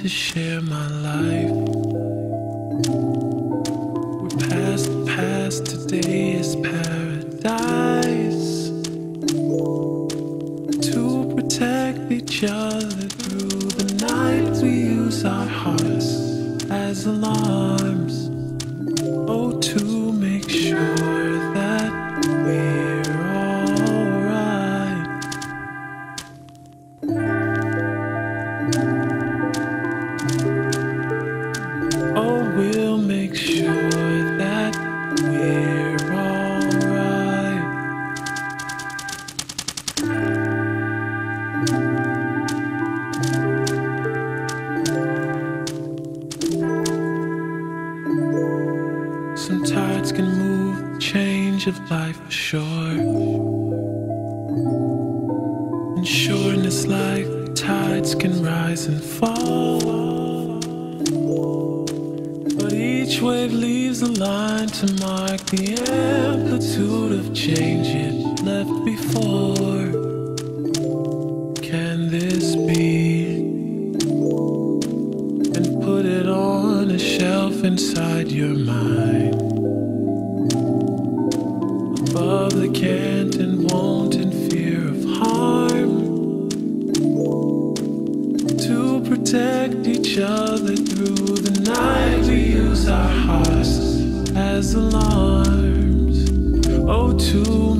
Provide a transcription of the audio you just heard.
to share my life. We're past the past, today is paradise. To protect each other through the night, we use our hearts as alarms. Oh, to make sure that we're alright. Oh, we'll make sure that we're alright. Some tides can move the change of life for sure. And sure in this life, tides can rise and fall. But each wave leaves a line to mark the amplitude of change it left before. Can this be? And put it on a shelf inside your mind, above the can't and won't and fear of harm. To protect each other through the night, we use our hearts as alarms. Oh, to